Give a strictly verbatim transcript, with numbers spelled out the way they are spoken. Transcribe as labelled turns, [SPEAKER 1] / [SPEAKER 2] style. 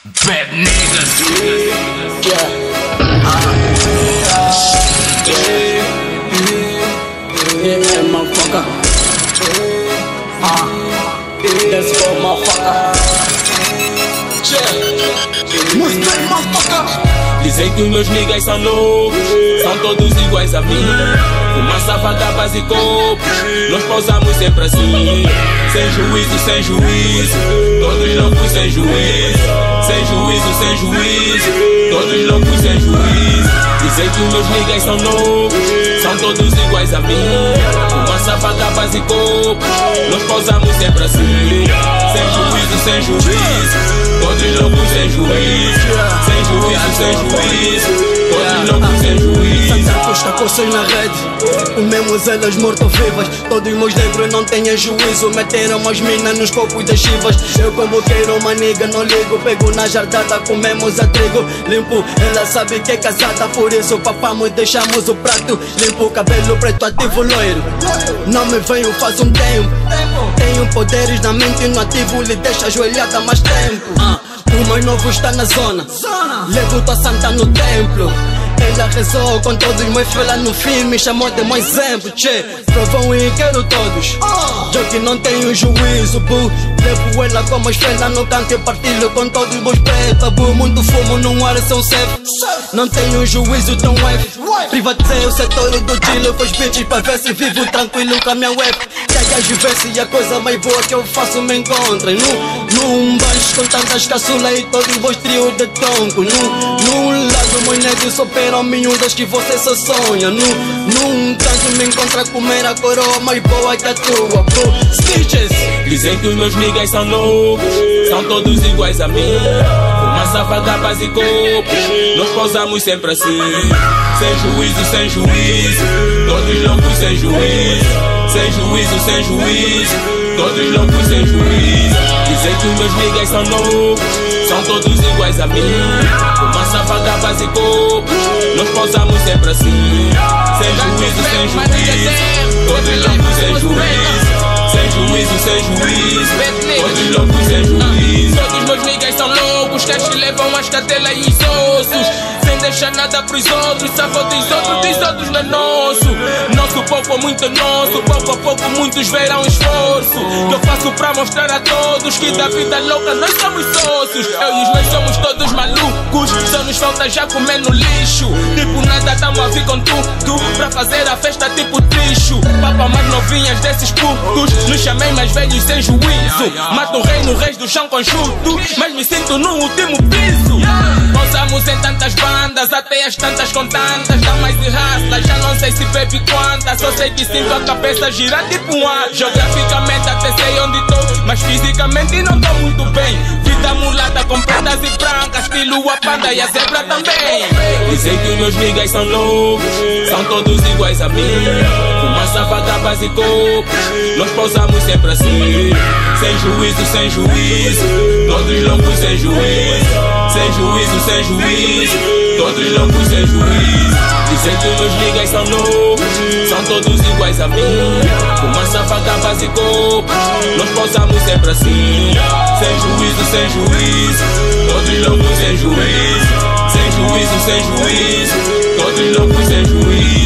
[SPEAKER 1] Bad niggas.
[SPEAKER 2] Yeah. Uh, yeah. Yeah, motherfucker. Uh, let's go, motherfucker. Yeah. Mustang, motherfucker.
[SPEAKER 1] Dizem que os meus niggas são loucos, são todos iguais a mim. Fumaça, vagabas e copos, nós pausamos sempre assim. Sem juízo, sem juízo, todos loucos sem juízo. Sem juízo, sem juízo, todos loucos sem juízo. Dizem que os meus niggas são loucos, são todos iguais a mim. Fumaça, vagabas e copos, nós pausamos sempre assim. Sem juízo, sem juízo, todos loucos sem juízo. Sem juízo, sem juízo, todos loucos sem juízo.
[SPEAKER 2] Santos cacoças na rede, comemos elas morto-vivas. Todos meus negros não têm juízo, meteram as minas nos copos das chivas. Eu como quero uma nigga, não ligo, pego na jardada, comemos a trigo. Limpo, ela sabe que é casada, por isso papamos, deixamos o prato limpo. Cabelo preto ativo loiro, não me venho faz um tempo. Tenho poderes na mente no ativo, lhe deixa ajoelhada mais tempo. O mais novo está na zona, levo tua santa no templo. Ela rezou com todos meus filhos no fim, me chamou de meu exemplo. Tchê, provão e quero todos. Eu que não tenho juízo, bu. Levo ela como estrela no canto e partilho com todos meus pretos, bu. Muito fumo num ar são safe. Não tenho juízo tão wave. Privatizei o setor do Chile, faz bitches pra ver se vivo tranquilo com a minha web. Que as vivências e a coisa mais boa que eu faço me encontrem. Num, num baixo com tantas caçulas e todos vos trio de tronco. Num, num lado meu negro superam miúdas que você só sonha. Num, num canto me encontra a comer a coroa mais boa que a tua, bro. Stitches.
[SPEAKER 1] Dizem que os meus niggas são loucos, são todos iguais a mim. Fumaça, vagabas e copos, nós pausamos sempre assim. Sem juízo, sem juízo, todos loucos sem juízo. Sem juízo, sem juízo, todos loucos sem juízo. Dizem que os meus niggas são loucos, são todos iguais a mim. Fumaça, vagabas e copos, nós pausamos sempre assim. Sem juízo, sem juízo, todos loucos sem juízo. Sem juízo, sem juízo, todos loucos sem juízo. Todos meus niggas são loucos, que as que levam as cadelas e os ossos. Sem deixar nada pros outros, salvo dos outros, dos outros não é nosso. Nosso povo é muito nosso, pouco a pouco muitos verão esforço. Que eu faço pra mostrar a todos que da vida louca nós somos sócios. Eu e os meus somos todos malucos, só nos falta já comer no lixo. Tipo nada, tamo a vir com tudo, pra fazer a festa tipo tricho. Papa mais novinhas desses putos, nos chamei mais velhos sem juízo. Mato o rei no reis do chão com chuto, mas me sinto no último piso. Pausamos em tantas bandas, até as tantas com tantas. Dá mais de raça, já não sei se bebe quantas. Só sei que sinto a cabeça girar tipo um ar. Geograficamente até sei onde tô, mas fisicamente não tô muito bem. Vida mulata com pretas e brancas, estilo a panda e a zebra também. Dizem que os meus niggas são loucos, são todos iguais a mim. Fumaça, vagabas e copos, nós pausamos sempre assim. Sem juízo, sem juízo, todos loucos sem juízo. Sem juízo, sem juízo, todos loucos sem juízo. Dizem que os meus niggas são loucos, são todos iguais a mim. Fumaça, vagabas e copos, nós pausamos sempre assim. Sem juízo, sem juízo, todos loucos sem juízo. Sem juízo, sem juízo, todos loucos sem juízo.